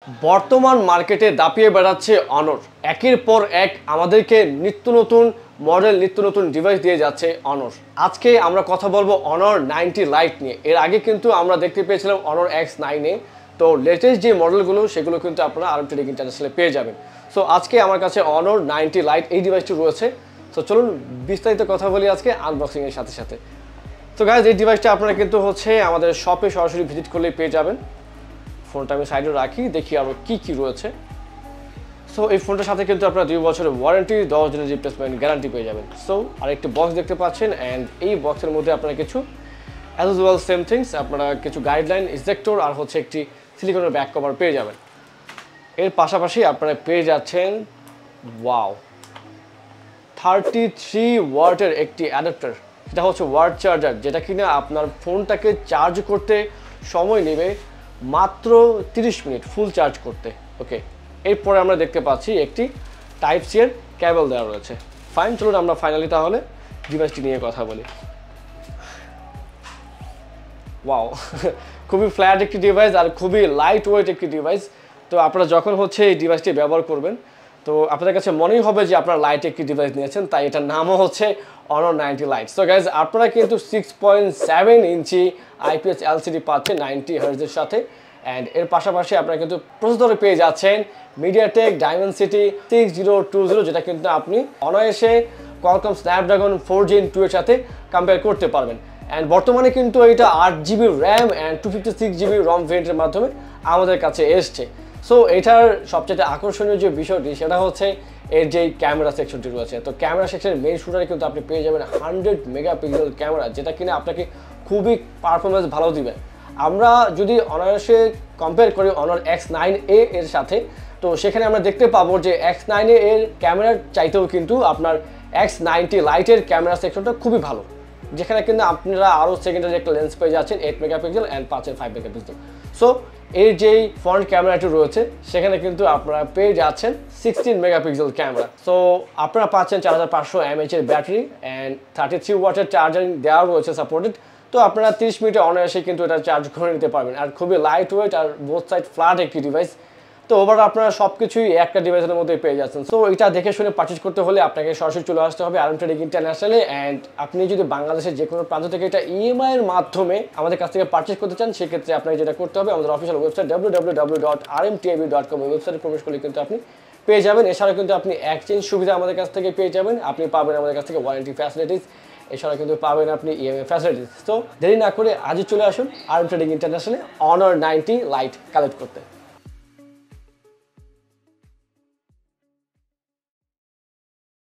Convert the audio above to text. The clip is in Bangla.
বর্তমান মার্কেটে দাপিয়ে বেড়াচ্ছে অনর, একের পর এক আমাদেরকে নিত্য নতুন মডেল নিত্য নতুন ডিভাইস দিয়ে যাচ্ছে অনর। আজকে আমরা কথা বলবো অনর 90 লাইট নিয়ে। এর আগে কিন্তু আমরা দেখতে পেয়েছিলাম অনর X9-এ, তো লেটেস্ট যে মডেলগুলো সেগুলো কিন্তু আপনারা আরএম ট্রেডিং ইন্টারন্যাশনালে পেয়ে যাবেন। সো আজকে আমার কাছে অনর 90 লাইট এই ডিভাইসটি রয়েছে। সো চলুন বিস্তারিত কথা বলি আজকে আনবক্সিংয়ের সাথে সাথে। তো গাইজ, এই ডিভাইসটা আপনারা কিন্তু আমাদের শপে সরাসরি ভিজিট করলেই পেয়ে যাবেন। ফোনটা আমি সাইডে রাখি, দেখি আরও কী রয়েছে। সো এই ফোনটার সাথে কিন্তু আপনারা 2 বছরের ওয়ারেন্টি, 10 দিনের রিপ্লেসমেন্ট গ্যারান্টি পেয়ে যাবেন। সো আরেকটি বক্স দেখতে পাচ্ছেন, অ্যান্ড এই বক্সের মধ্যে আপনারা কিছু অ্যাজ ওয়েল সেম থিংস, আপনারা কিছু গাইডলাইন, ইজেক্টর আর একটি সিলিকনের ব্যাক কভার পেয়ে যাবেন। এর পাশাপাশি আপনারা পেয়ে যাচ্ছেন ওয়াও 33 ওয়াটের একটি অ্যাডাপ্টার, যেটা হচ্ছে ওয়াট চার্জার, যেটা কিনা আপনার ফোনটাকে চার্জ করতে সময় নেবে মাত্র 30 মিনিট ফুল চার্জ করতে। ওকে, এরপরে আমরা দেখতে পাচ্ছি একটি টাইপ সি এর কেবল দেওয়া রয়েছে। ফাইন, চলুন আমরা ফাইনালি তাহলে ডিভাইসটি নিয়ে কথা বলি। ওয়াও খুবই ফ্ল্যাট একটি ডিভাইস আর খুবই লাইট ওয়েট একটি ডিভাইস। তো আপনারা যখন এই ডিভাইসটি ব্যবহার করবেন, তো আপনাদের কাছে মনেই হবে যে আপনারা লাইট একটি ডিভাইস নিয়েছেন, তাই এটার নামও হচ্ছে অনর 90 লাইট। সো গাইজ, আপনারা কিন্তু 6.7 ইঞ্চি IPS LCD পাচ্ছেন 90 হার্টজের সাথে, অ্যান্ড এর পাশাপাশি আপনারা কিন্তু প্রসেসরে পেয়ে যাচ্ছেন MediaTek Dimensity 6020, যেটা কিন্তু আপনি অনায়াসে Qualcomm Snapdragon 4 Gen 2 এর সাথে কম্পেয়ার করতে পারবেন। অ্যান্ড বর্তমানে কিন্তু এটা 8GB RAM and 256GB ROM ভেরিয়েন্টের মাধ্যমে আমাদের কাছে এসছে। সো এটার সবচেয়ে আকর্ষণীয় যে বিষয়টি সেটা হচ্ছে এর যে ক্যামেরা সেকশনটি রয়েছে। তো ক্যামেরা সেকশনের মেইন শুটারে কিন্তু আপনি পেয়ে যাবেন 100 মেগাপিক্সেল ক্যামেরা, যেটা কিনা আপনাকে খুবই পারফরমেন্স ভালো দিবে। আমরা যদি অনায়াসে কম্পেয়ার করি অনর X9A এর সাথে, তো সেখানে আমরা দেখতে পাবো যে X9A এর ক্যামেরার চাইতেও কিন্তু আপনার X90 লাইটের ক্যামেরা সেকশনটা খুবই ভালো, যেখানে কিন্তু আপনারা আরও সেকেন্ডারি একটা লেন্স পেয়ে যাচ্ছেন 8 মেগাপিক্সেল অ্যান্ড 5 মেগাপিক্সেল। সো এর যেই ফ্রন্ট ক্যামেরাটি রয়েছে সেখানে কিন্তু আপনারা পেয়ে যাচ্ছেন 16 মেগাপিক্সেল ক্যামেরা। সো আপনারা পাচ্ছেন 4500 mAh এর ব্যাটারি অ্যান্ড 33 ওয়াটের চার্জারিং দেওয়া রয়েছে সাপোর্টেড। তো আপনারা 30 মিনিটে অনায়াসে কিন্তু এটা চার্জ করে নিতে পারবেন, আর খুবই লাইট ওয়েট আর বোথ সাইড ফ্ল্যাট একটি ডিভাইস। তো ওভার আপনারা সব কিছুই একটা ডিভাইসের মধ্যে পেয়ে যাচ্ছেন। সো এটা দেখে শুনে পারচেজ করতে হলে আপনাকে সরাসরি চলে আসতে হবে আরএম ট্রেডিং ইন্টারন্যাশনালে, অ্যান্ড আপনি যদি বাংলাদেশের যে কোনো প্রান্ত থেকে এটা EMI এর মাধ্যমে আমাদের কাছ থেকে পারচেজ করতে চান, সেক্ষেত্রে আপনাকে যেটা করতে হবে, আমাদের অফিসিয়াল ওয়েবসাইট www.rmtv.com ওয়েবসাইটে প্রবেশ করলে কিন্তু আপনি পেয়ে যাবেন। এছাড়াও কিন্তু আপনি এক্সচেঞ্জ সুবিধা আমাদের কাছ থেকে পেয়ে যাবেন, আপনি পাবেন আমাদের কাছ থেকে ওয়ারেন্টি ফ্যাসিলিটিস, এছাড়া কিন্তু পাবেন আপনি EMI ফ্যাসিলিটিস। তো দেরি না করে আজই চলে আসুন আরএম ট্রেডিং ইন্টারন্যাশনালে অনর 90 লাইট কালেক্ট করতে।